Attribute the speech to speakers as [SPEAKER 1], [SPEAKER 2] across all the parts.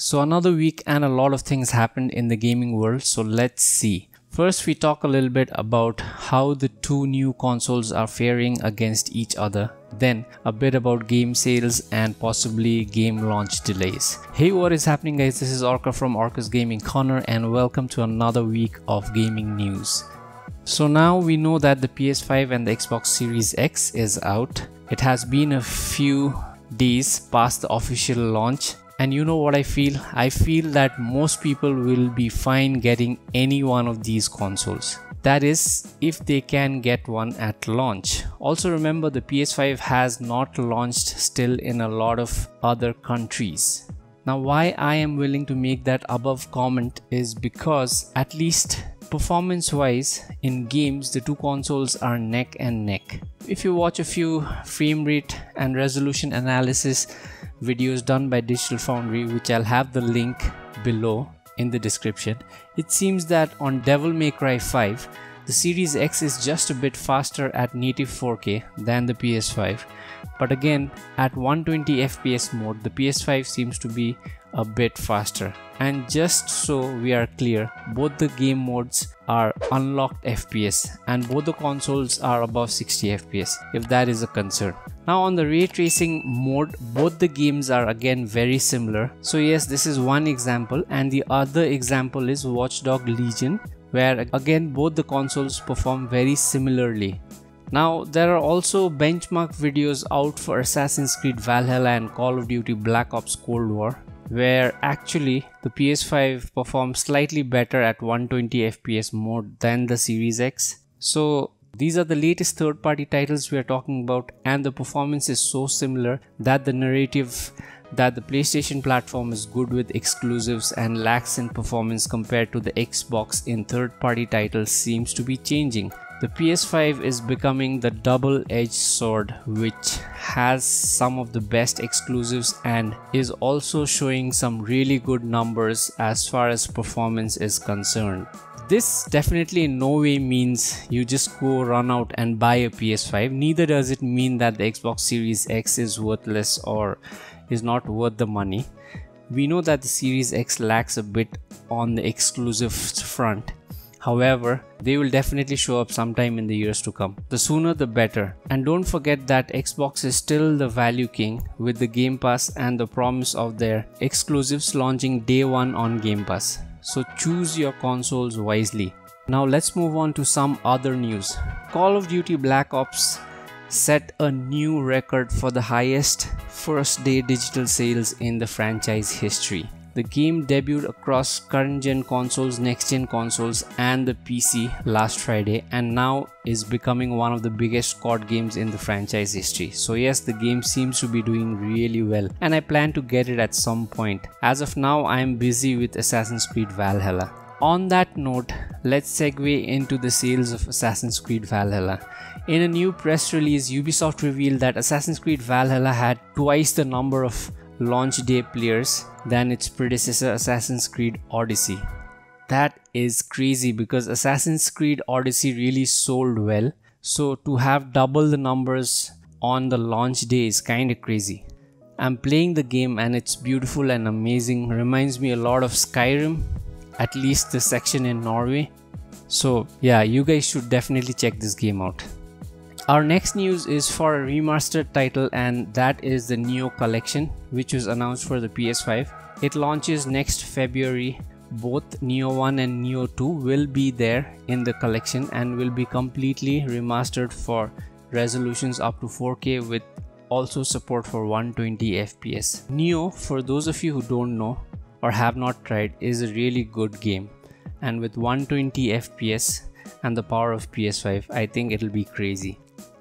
[SPEAKER 1] So another week and a lot of things happened in the gaming world, so let's see. First, we talk a little bit about how the two new consoles are faring against each other. Then, a bit about game sales and possibly game launch delays. Hey, what is happening guys? This is Orca from Orca's Gaming Corner and welcome to another week of gaming news. So now we know that the PS5 and the Xbox Series X is out. It has been a few days past the official launch. And you know what I feel? I feel that most people will be fine getting any one of these consoles. That is, if they can get one at launch. Also remember, the PS5 has not launched still in a lot of other countries. Now why I am willing to make that above comment is because at least performance wise in games the two consoles are neck and neck. If you watch a few frame rate and resolution analysis videos done by Digital Foundry, which I'll have the link below in the description, it seems that on Devil May Cry 5 the Series X is just a bit faster at native 4K than the PS5, but again at 120 FPS mode the PS5 seems to be a bit faster. And just so we are clear, both the game modes are unlocked FPS and both the consoles are above 60 FPS if that is a concern. Now on the ray tracing mode, both the games are again very similar. So yes, this is one example, and the other example is Watchdogs Legion, where again both the consoles perform very similarly. Now there are also benchmark videos out for Assassin's Creed Valhalla and Call of Duty Black Ops Cold War, where actually the PS5 performs slightly better at 120 FPS mode than the Series X. So these are the latest third-party titles we are talking about, and the performance is so similar that the narrative that the PlayStation platform is good with exclusives and lacks in performance compared to the Xbox in third-party titles seems to be changing. The PS5 is becoming the double-edged sword, which has some of the best exclusives and is also showing some really good numbers as far as performance is concerned. This definitely in no way means you just go run out and buy a PS5. Neither does it mean that the Xbox Series X is worthless or is not worth the money. We know that the Series X lacks a bit on the exclusive front. However, they will definitely show up sometime in the years to come. The sooner the better. And don't forget that Xbox is still the value king with the Game Pass and the promise of their exclusives launching day one on Game Pass. So choose your consoles wisely. Now let's move on to some other news. Call of Duty Black Ops set a new record for the highest first day digital sales in the franchise history. The game debuted across current gen consoles, next gen consoles and the PC last Friday, and now is becoming one of the biggest COD games in the franchise history. So yes, the game seems to be doing really well and I plan to get it at some point. As of now, I am busy with Assassin's Creed Valhalla. On that note, let's segue into the sales of Assassin's Creed Valhalla. In a new press release, Ubisoft revealed that Assassin's Creed Valhalla had twice the number of launch day players than its predecessor Assassin's Creed Odyssey. That is crazy because Assassin's Creed Odyssey really sold well, so to have double the numbers on the launch day is kinda crazy. I'm playing the game and it's beautiful and amazing, reminds me a lot of Skyrim, at least the section in Norway. So yeah, you guys should definitely check this game out. Our next news is for a remastered title, and that is the Neo Collection, which was announced for the PS5. It launches next February. Both Neo 1 and Neo 2 will be there in the collection and will be completely remastered for resolutions up to 4K with also support for 120 FPS. Neo, for those of you who don't know or have not tried, is a really good game, and with 120 FPS and the power of PS5, I think it'll be crazy.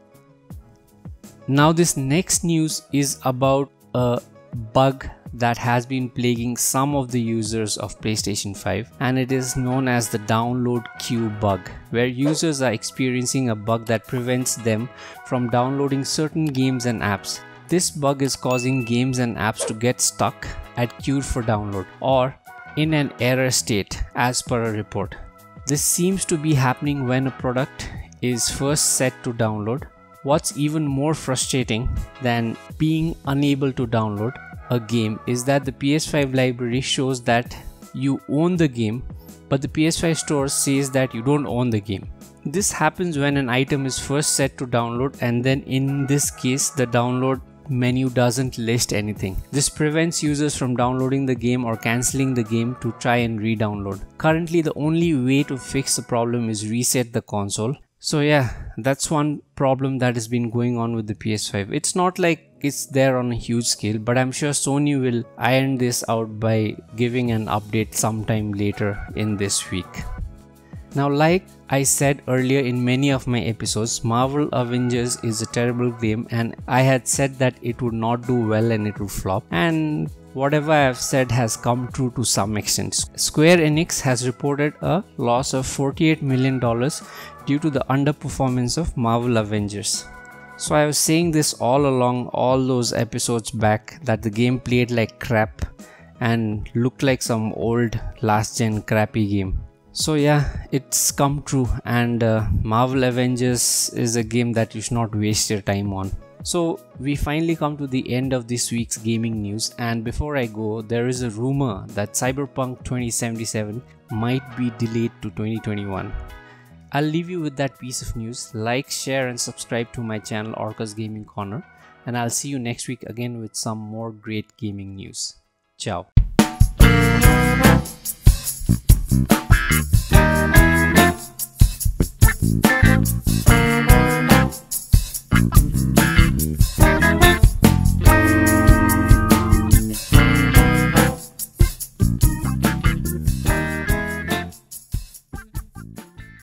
[SPEAKER 1] Now this next news is about a bug that has been plaguing some of the users of PlayStation 5, and it is known as the download queue bug, where users are experiencing a bug that prevents them from downloading certain games and apps. This bug is causing games and apps to get stuck at queued for download or in an error state as per a report. This seems to be happening when a product is first set to download. What's even more frustrating than being unable to download, a game is that the PS5 library shows that you own the game, but the PS5 store says that you don't own the game. This happens when an item is first set to download, and then in this case the download menu doesn't list anything. This prevents users from downloading the game or cancelling the game to try and re-download. Currently the only way to fix the problem is reset the console. So yeah, that's one problem that has been going on with the PS5. It's not like it's there on a huge scale, but I'm sure Sony will iron this out by giving an update sometime later in this week. Now, like I said earlier in many of my episodes, Marvel Avengers is a terrible game, and I had said that it would not do well and it would flop, and whatever I have said has come true to some extent. Square Enix has reported a loss of $48 million due to the underperformance of Marvel Avengers. So I was saying this all along, all those episodes back, that the game played like crap and looked like some old last gen crappy game. So yeah, it's come true, and Marvel Avengers is a game that you should not waste your time on. So we finally come to the end of this week's gaming news, and before I go, there is a rumor that Cyberpunk 2077 might be delayed to 2021. I'll leave you with that piece of news. Like, share and subscribe to my channel Orca's Gaming Corner, and I'll see you next week again with some more great gaming news. Ciao.